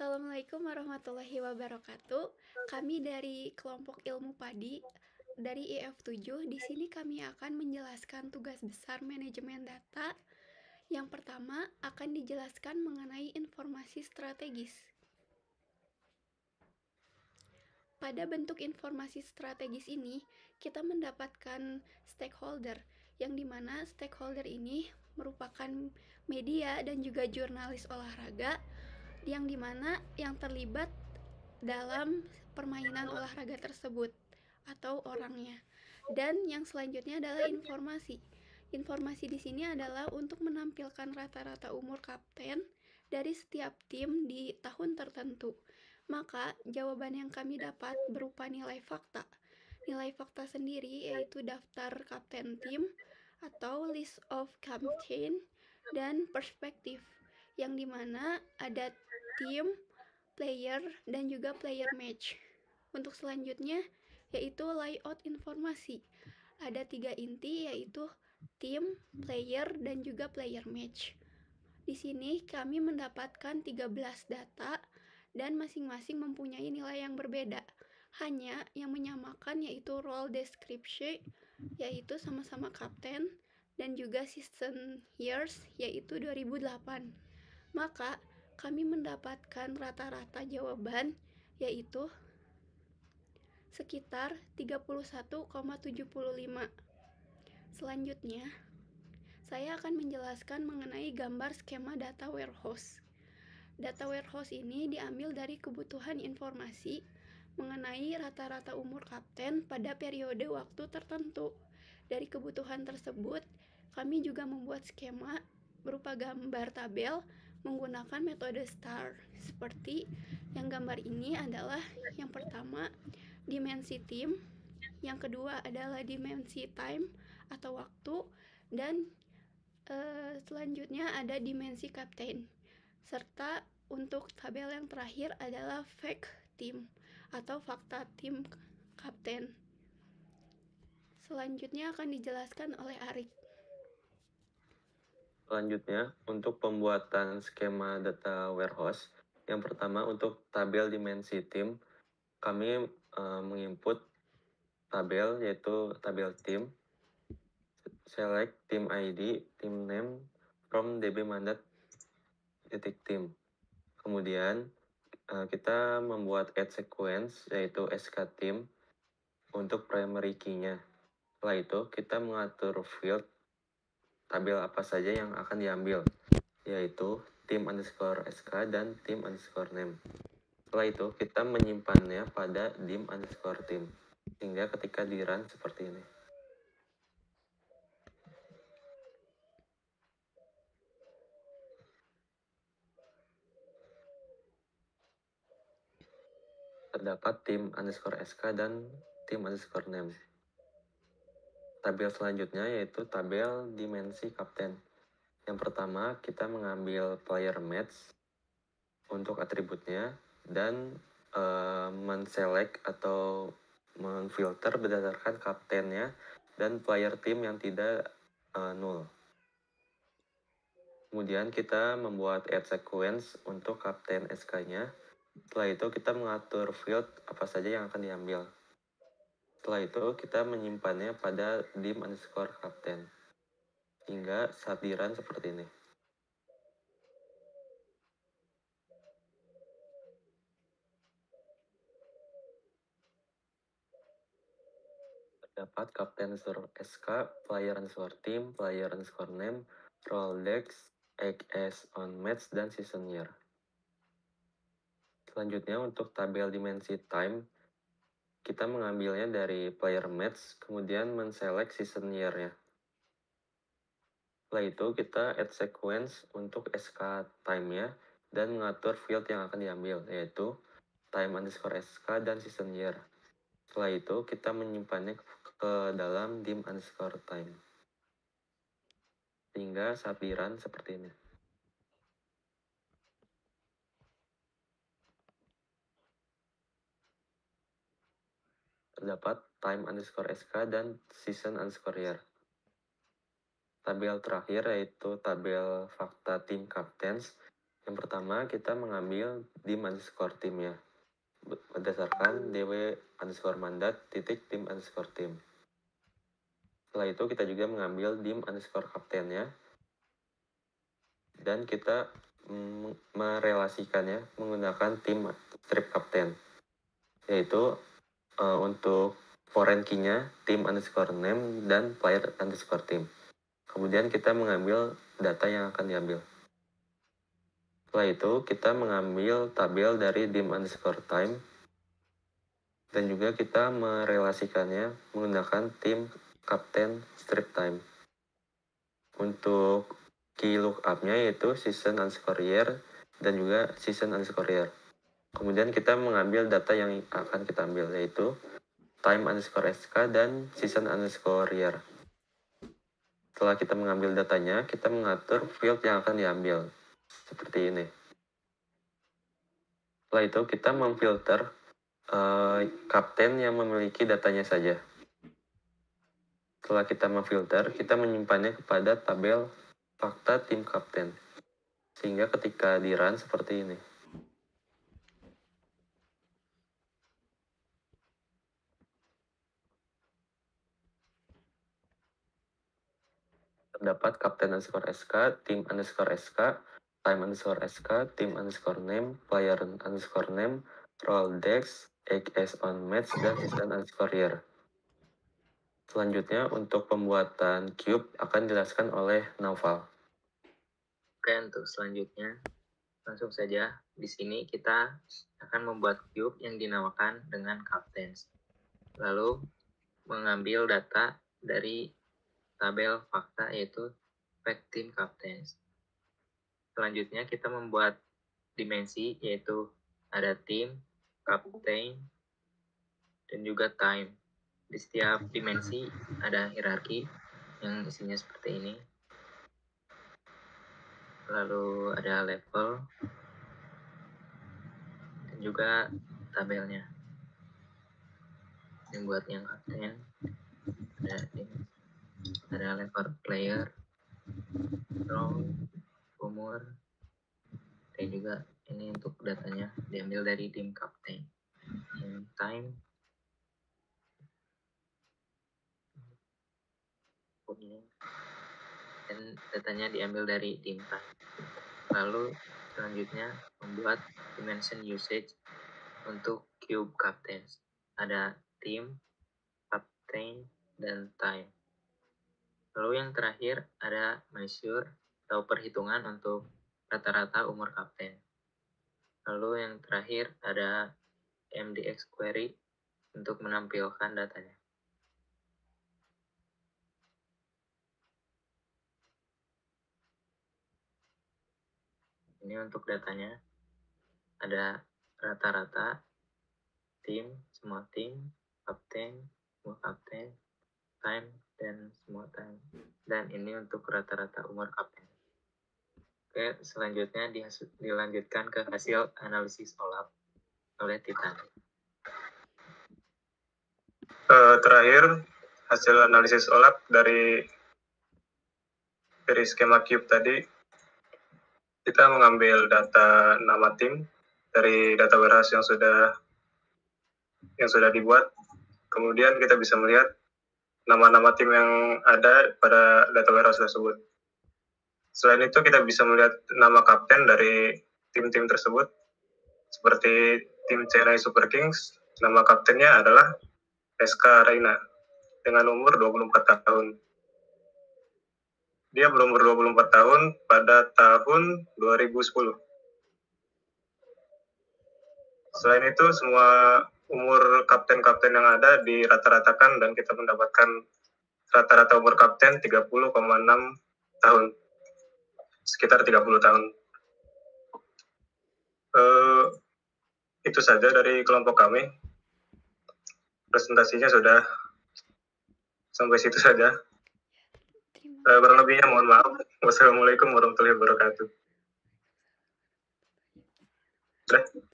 Assalamualaikum warahmatullahi wabarakatuh. Kami dari kelompok ilmu padi dari IF7. Di sini kami akan menjelaskan tugas besar manajemen data. Yang pertama akan dijelaskan mengenai informasi strategis. Pada bentuk informasi strategis ini, kita mendapatkan stakeholder, yang dimana stakeholder ini merupakan media dan juga jurnalis olahraga, yang dimana yang terlibat dalam permainan olahraga tersebut atau orangnya. Dan yang selanjutnya adalah informasi. Informasi di sini adalah untuk menampilkan rata-rata umur kapten dari setiap tim di tahun tertentu. Maka jawaban yang kami dapat berupa nilai fakta. Nilai fakta sendiri yaitu daftar kapten tim atau list of captain dan perspektif, yang dimana ada tim, player, dan juga player match. Untuk selanjutnya yaitu layout informasi. Ada 3 inti yaitu tim, player, dan juga player match. Di sini kami mendapatkan 13 data dan masing-masing mempunyai nilai yang berbeda. Hanya yang menyamakan yaitu role description, yaitu sama-sama kapten, dan juga season years yaitu 2008. Maka kami mendapatkan rata-rata jawaban yaitu sekitar 31,75. Selanjutnya, saya akan menjelaskan mengenai gambar skema data warehouse. Data warehouse ini diambil dari kebutuhan informasi mengenai rata-rata umur kapten pada periode waktu tertentu. Dari kebutuhan tersebut, kami juga membuat skema berupa gambar tabel menggunakan metode STAR. Seperti yang gambar ini adalah yang pertama dimensi tim, yang kedua adalah dimensi time atau waktu, dan selanjutnya ada dimensi kapten. Serta untuk tabel yang terakhir adalah fact team atau fakta tim kapten. Selanjutnya akan dijelaskan oleh Arik. Selanjutnya, untuk pembuatan skema data warehouse, yang pertama untuk tabel dimensi tim, kami menginput tabel yaitu tabel tim, select team ID, team name from db mandat .team. Kemudian kita membuat add sequence yaitu sk team untuk primary key-nya. Setelah itu kita mengatur field tabel apa saja yang akan diambil, yaitu team_sk dan team_name. Setelah itu kita menyimpannya pada dim_team sehingga ketika di run seperti ini. Terdapat team_sk dan team_name. Tabel selanjutnya yaitu tabel dimensi kapten. Yang pertama kita mengambil player match untuk atributnya dan men-select atau menfilter berdasarkan kaptennya dan player team yang tidak null. Kemudian kita membuat add sequence untuk kapten SK-nya. Setelah itu kita mengatur field apa saja yang akan diambil. Setelah itu kita menyimpannya pada dim_kapten hingga saat di run seperti ini. Terdapat kapten_sk, player_team, player_name, role dex, as on match, dan season year. Selanjutnya untuk tabel dimensi time, kita mengambilnya dari player match, kemudian men-select season year-nya. Setelah itu kita add sequence untuk sk time-nya dan mengatur field yang akan diambil, yaitu time_sk dan season year. Setelah itu kita menyimpannya ke dalam dim_time sehingga saat di run seperti ini. Terdapat time_sk dan season_year. Tabel terakhir yaitu tabel fakta tim captains, Yang pertama, kita mengambil dim underscore tim ya, berdasarkan dw underscore mandat titik tim underscore tim. Setelah itu kita juga mengambil dim underscore kapten ya, dan kita merelasikannya menggunakan tim strip kapten, yaitu untuk foreign key-nya tim underscore name dan player underscore team. Kemudian kita mengambil data yang akan diambil. Setelah itu kita mengambil tabel dari dim underscore time dan juga kita merelasikannya menggunakan tim kapten strip time. Untuk key lookup-nya yaitu season underscore year dan juga season underscore year. Kemudian kita mengambil data yang akan kita ambil yaitu time underscore sk dan season underscore year. Setelah kita mengambil datanya, kita mengatur field yang akan diambil seperti ini. Setelah itu kita memfilter kapten yang memiliki datanya saja. Setelah kita memfilter, kita menyimpannya kepada tabel fakta tim kapten. Sehingga ketika di run seperti ini. Terdapat kapten underscore sk, tim underscore sk, time underscore sk, tim underscore name, player underscore name, role dex, as on match, dan season underscore year. Selanjutnya untuk pembuatan cube akan dijelaskan oleh Naufal. Oke, untuk selanjutnya langsung saja di sini kita akan membuat cube yang dinamakan dengan captains. Lalu mengambil data dari tabel fakta yaitu fact team captains. Selanjutnya kita membuat dimensi yaitu ada tim, captain, dan juga time. Di setiap dimensi ada hierarki yang isinya seperti ini. Lalu ada level dan juga tabelnya. Yang buat yang kapten ada level player, role, umur, dan juga ini untuk datanya diambil dari tim kapten. Yang time, dan datanya diambil dari tim time. Lalu selanjutnya membuat dimension usage untuk cube captains. Ada tim, captain, dan time. Lalu yang terakhir ada measure atau perhitungan untuk rata-rata umur kapten. Lalu yang terakhir ada MDX query untuk menampilkan datanya. Ini untuk datanya ada rata-rata tim, semua tim, kapten, semua kapten, time, dan semua time. Dan ini untuk rata-rata umur kapten. Oke, selanjutnya dilanjutkan ke hasil analisis OLAP oleh Titan. Terakhir, hasil analisis OLAP dari skema cube tadi, kita mengambil data nama tim dari data warehouse yang sudah dibuat. Kemudian kita bisa melihat nama-nama tim yang ada pada data warehouse tersebut. Selain itu, kita bisa melihat nama kapten dari tim-tim tersebut. Seperti tim Chennai Super Kings, nama kaptennya adalah SK Reina dengan umur 24 tahun. Dia berumur 24 tahun pada tahun 2010. Selain itu, semua umur kapten-kapten yang ada dirata-ratakan dan kita mendapatkan rata-rata umur kapten 30,6 tahun. Sekitar 30 tahun. Itu saja dari kelompok kami. Presentasinya sudah sampai situ saja. Kurang lebihnya mohon maaf. Wassalamualaikum warahmatullahi wabarakatuh.